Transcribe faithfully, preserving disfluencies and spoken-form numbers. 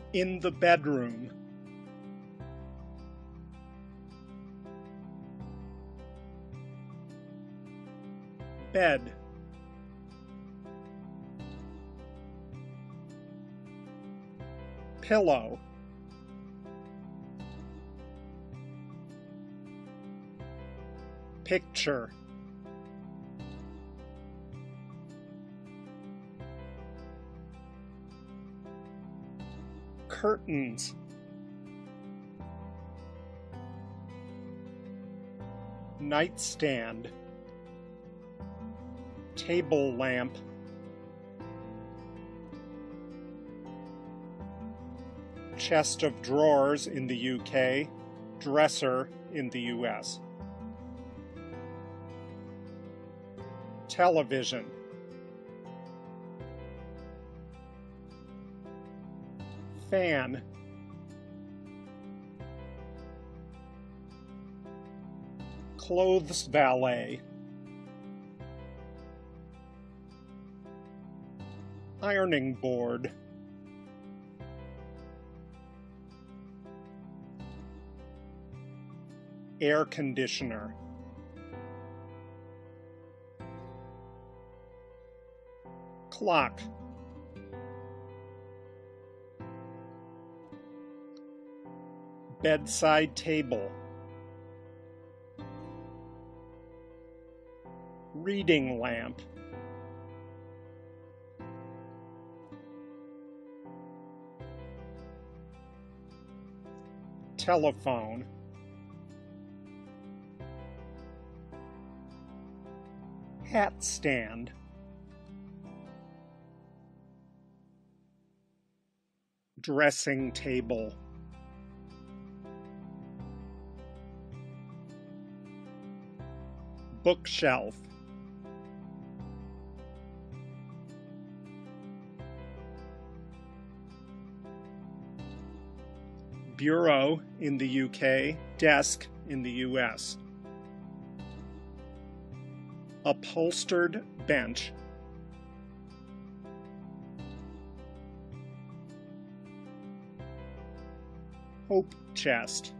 In the bedroom. Bed. Pillow. Picture. Curtains. Nightstand. Table lamp. Chest of drawers in the U K, dresser in the U S. Television. Fan. Clothes valet. Ironing board. Air conditioner. Clock. Bedside table. Reading lamp. Telephone. Hat stand. Dressing table. Bookshelf. Bureau in the U K, desk in the U S. Upholstered bench. Hope chest.